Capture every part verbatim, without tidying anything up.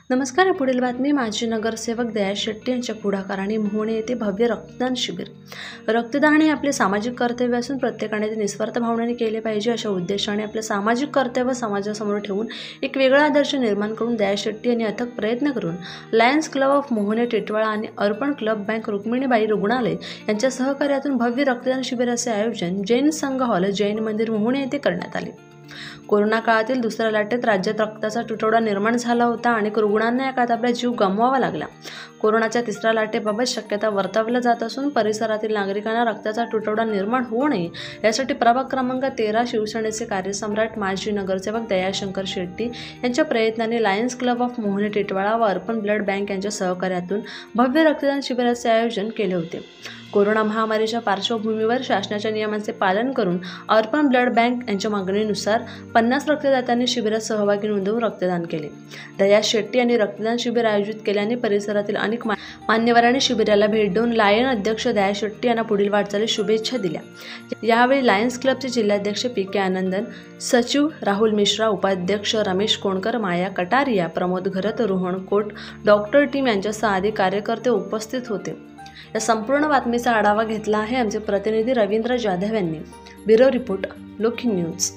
नमस्कार. पुढील बातमी. माजी नगरसेवक दयाश शेट्टी यांच्या पुढाकाराने मोहोणे येथे भव्य रक्तदान शिबिर. रक्तदान हे आपले सामाजिक कर्तव्य असून प्रत्येकाने ते निस्वार्थ भावनेने केले पाहिजे अशा उद्देशाने आपले सामाजिक कर्तव्य समाजासमोर ठेवून एक वेगळा आदर्श निर्माण करून दयाश शेट्टी यांनी अथक प्रयत्न करून lions club of Mohone Titwala आणि अर्पण क्लब बँक रुक्मिणीबाई रुग्णालय यांच्या सहकार्यातून भव्य रक्तदान शिबिराचे आयोजन जैन संघ हॉल जैन मंदिर मोहोणे येथे करण्यात आले. कोरोना काळातील दुसऱ्या लाटेत राज्यात रक्ताचा तुटवडा निर्माण झाला होता आणि रुग्णांना या काळात आपला जीव गमवावा लागला. कोरोनाच्या तिसऱ्या लाटेबाबत शक्यता वर्तवल्या जात असून परिसरातील नागरिकांना रक्ताचा तुटवडा निर्माण होऊ नये यासाठी प्रभाग क्रमांक तेरा शिवसेनेचे कार्यसम्राट माजी नगरसेवक दयाशंकर शेट्टी यांच्या प्रयत्नाने lions club of Mohone Titwala व अर्पण ब्लड बँक यांच्या सहकार्यातून भव्य रक्तदान शिबिराचे आयोजन केले होते. कोरोना महामारीच्या पार्श्वभूमीवर शासनाच्या नियमांचे पालन करून अर्पण ब्लड बँक यांच्या मागणीनुसार पन्नास रक्तदात्यांनी शिबिरात सहभागी नोंदवून रक्तदान केले. दयाश शेट्टी यांनी रक्तदान शिबिर आयोजित केल्याने परिसरातील अनेक मान्यवरांनी शिबिराला भेट देऊन लायन अध्यक्ष दयाश शेट्टी यांना पुढील वाटचालीस शुभेच्छा दिल्या. यावेळी लायन्स क्लबचे जिल्हाध्यक्ष पी के आनंदन, सचिव राहुल मिश्रा, उपाध्यक्ष रमेश कोणकर, माया कटारिया, प्रमोद घरत, रोहन कोट, डॉक्टर टीम यांच्यासह अनेक कार्यकर्ते उपस्थित होते. या संपूर्ण बातमीचा आढावा घेतला आहे आमचे प्रतिनिधी रवींद्र जाधव यांनी. ब्युरो रिपोर्ट, लोकी न्यूज.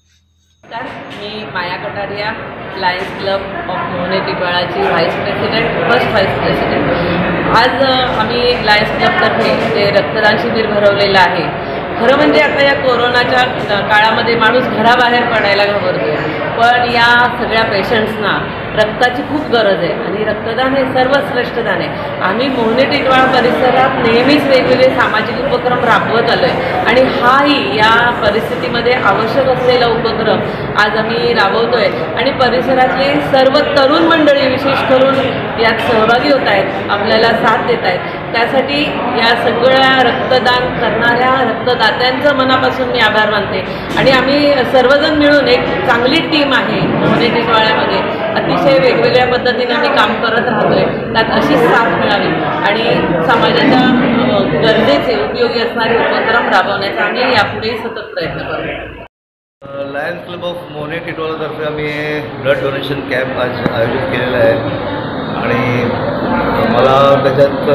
मी Maya Kataria, lions club of Mohone टिटवाळाची vice president, first vice president. आज आम्ही लायन्स क्लबतर्फे ते रक्तदान शिबिर भरवलेलं आहे. खरं म्हणजे आता या कोरोनाच्या काळामध्ये माणूस घराबाहेर पडायला घाबरतो, पण या सगळ्या पेशंट्सना रक्ताची खूप गरज आहे आणि रक्तदान हे सर्वश्रेष्ठ दान आहे. आम्ही मोहोणे टिटवाळा परिसरात नेहमीच वेगवेगळे सामाजिक उपक्रम राबवत आलो आहे आणि हाही या परिस्थितीमध्ये आवश्यक असलेला उपक्रम आज आम्ही राबवतो आहे आणि परिसरातले सर्व तरुण मंडळी विशेष करून यात सहभागी होत आहेत, आपल्याला साथ देत आहेत. त्यासाठी या सगळ्या रक्तदान करणाऱ्या रक्तदात्यांचं मनापासून मी आभार मानते आणि आम्ही सर्वजण मिळून एक चांगली टीम आहे मोहोणे टिटवाळ्यामध्ये. अतिशय वेगवेगळ्या पद्धतीने आम्ही काम करत राहतोय. त्यात अशीच साथ मिळावी आणि समाजाच्या गरजेचे उपयोगी असणारे उपक्रम राबवण्याचा आम्ही यापुढे सतत प्रयत्न करू. लायन्स क्लब ऑफ मोहोणे टिटवाळातर्फे आम्ही ब्लड डोनेशन कॅम्प आज आयोजित केलेला आहे आणि मला त्याच्यात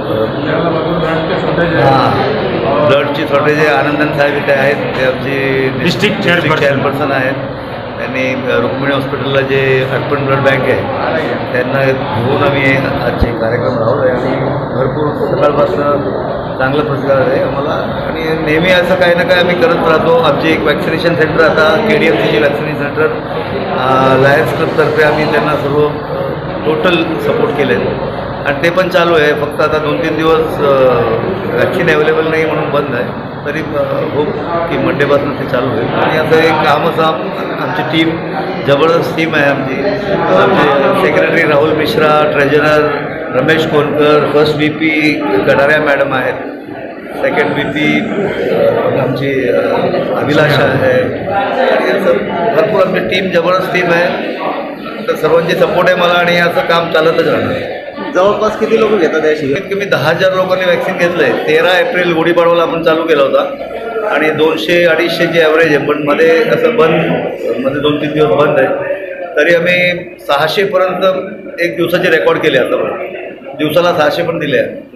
हां ब्लडची शॉर्टेज आहे. आनंदन साहेब इथे आहेत, ते आमची डिस्ट्रिक्ट चेअरपर्सन आहेत. त्यांनी रुक्मिणी हॉस्पिटलला जे अर्पण ब्लड बँक आहे त्यांना घेऊन आम्ही आजचे कार्यक्रम राहतो आहे आणि भरपूर सकाळपासून चांगला प्रतिसाद आहे आम्हाला आणि नेहमी असं काही ना काही आम्ही करत राहतो. आमची एक वॅक्सिनेशन सेंटर आता के डी एफ सीची वॅक्सिनेशन सेंटर लायन्स क्लबतर्फे आम्ही त्यांना सर्व टोटल सपोर्ट केले आणि ते पण चालू आहे. फक्त आता दोन तीन दिवस वॅक्सिन अवेलेबल नाही म्हणून बंद आहे, तरी होप की मंडेपासून ते चालू होईल. आणि असं एक काम असं आमची टीम जबरदस्त टीम आहे आमची. आमचे secretary Rahul Mishra, treasurer Ramesh Konkar, first V P Kataria madam आहेत, सेकंड व्ही पी आमची अभिलाषा आहे आणि असं भरपूर आमची टीम जबरदस्त टीम आहे. तर सर्वांची सपोर्ट आहे मला आणि असं काम चालतच राहणार. जवळपास किती लोक घेतात या शिबिरात? कमीत कमी दहा हजार लोकांनी वॅक्सिन घेतलं आहे. तेरा एप्रिल गुढीपाडवाला आपण चालू केला होता आणि दोनशे अडीचशेची ॲव्हरेज आहे, पण मध्ये असं बंद मध्ये दोन तीन दिवस बंद आहे. तरी आम्ही सहाशेपर्यंत एक दिवसाचे रेकॉर्ड केले. आता दिवसाला सहाशे पण दिले आहे.